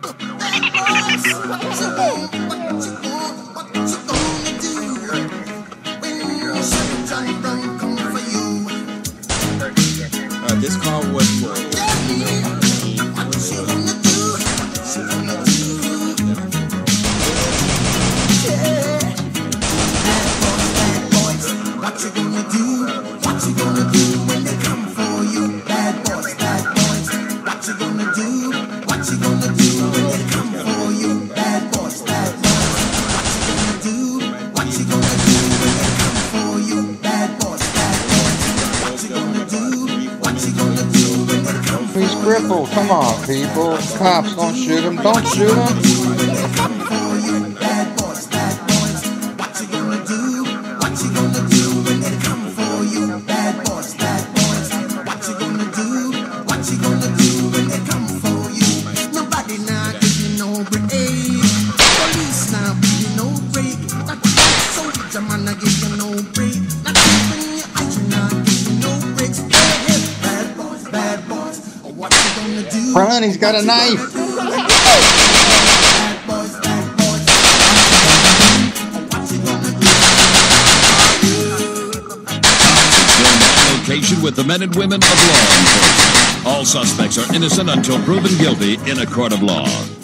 This car was for He's crippled. Come on, people. Cops, don't shoot him. Don't shoot him. Run, he's got a knife. Location with the men and women of law enforcement. All suspects are innocent until proven guilty in a court of law.